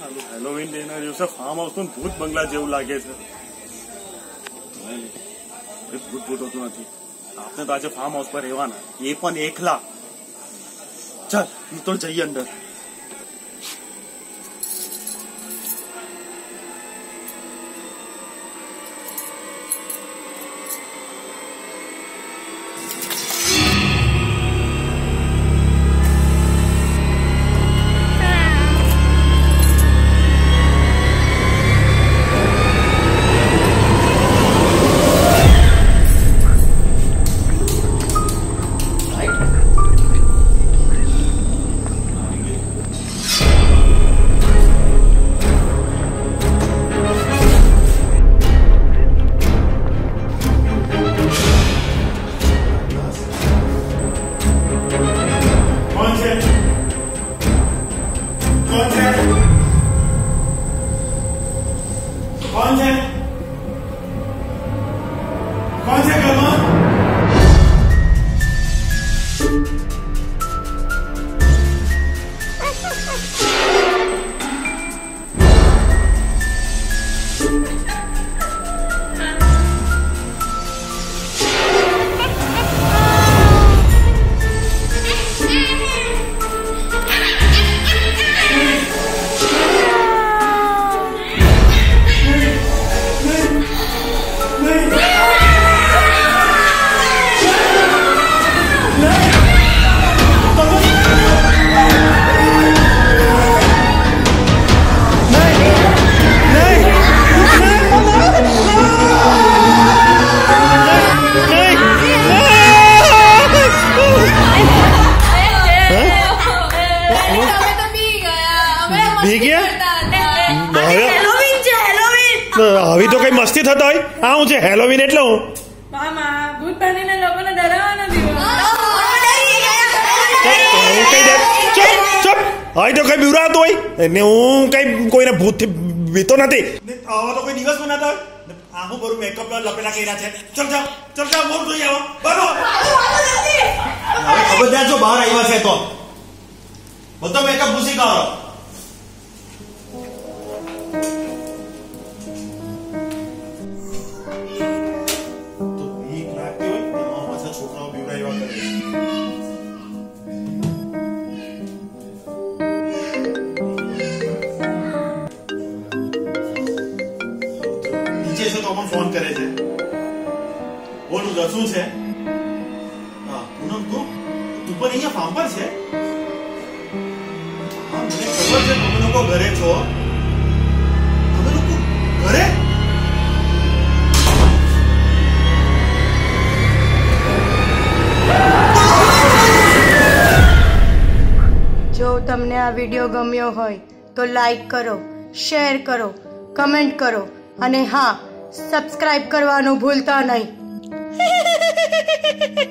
Halloween ડેના દિવસે farm house પણ ભૂત બંગલા જેવું લાગે છે. ભૂત ભૂત હોતું નથી. આપણે તો આજે ફાર્મ હાઉસ પર રહેવાના, એ પણ એકલા. ચાલ તો જઈએ અંદર. આવી તો કઈ મસ્તી થતો હોય. આ હું છે હેલોવીન એટલે હું મામા ભૂત બનીને લોકોને ડરાવવાના દીવા. ચૂપ હવે તો કઈ બીવરાતું હોય ને હું કઈ કોઈને ભૂત થી બીતો નથી. આવા તો કોઈ દિવસ બનાતા હોય. આખું બરું મેકઅપ લપેલા કર્યા છે. ચલ ચલ ચલ ચલ મોર જોઈ આવો બરો. હવે ખબરદાર જો બહાર આવ્યા છે તો બધો મેકઅપ ભૂસી કાઢો. ફોન કરે છે. બોલું તો શું છે? પૂનમ તું પણ અહીંયા ફાર્મ પર છે? મને ખબર છે તમે લોકો ઘરે છો. તમે લોકો ઘરે? જો તમને આ વિડીયો ગમ્યો હોય તો લાઈક કરો, શેર કરો, કમેન્ટ કરો અને હા, સબસ્ક્રાઇબ કરવાનું ભૂલતા નહીં.